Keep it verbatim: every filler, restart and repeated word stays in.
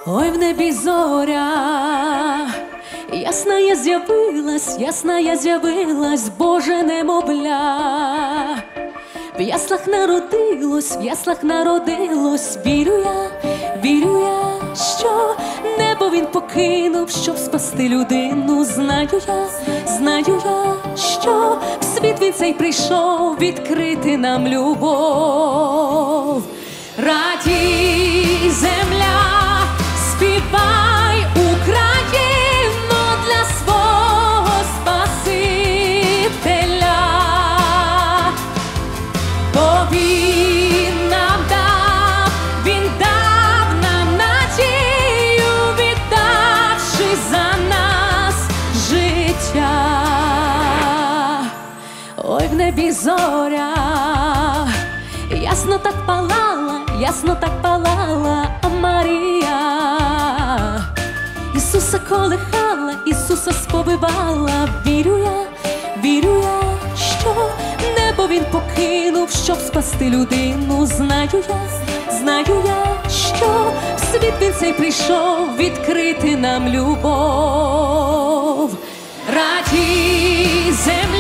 Ой, в небі зоря, ясна я з'явилась, ясна я з'явилась, Боже немовля. В яслах народилось, в яслах народилось, вірю я, вірю я, що небо він покинув, щоб спасти людину. Знаю я, знаю я, що в світ він цей прийшов відкрити нам любов. Радій, земля, співай, Україно, для свого Спасителя, бо він нам дав, він дав нам надію, віддавши за нас життя. Ой, в небі зоря, ясно так палала, ясно так палала Марія. Ісуса колихала, Ісуса сповивала. Вірю я, вірю я, що небо він покинув, щоб спасти людину. Знаю я, знаю я, що в світ він цей прийшов відкрити нам любов. Радій, земля,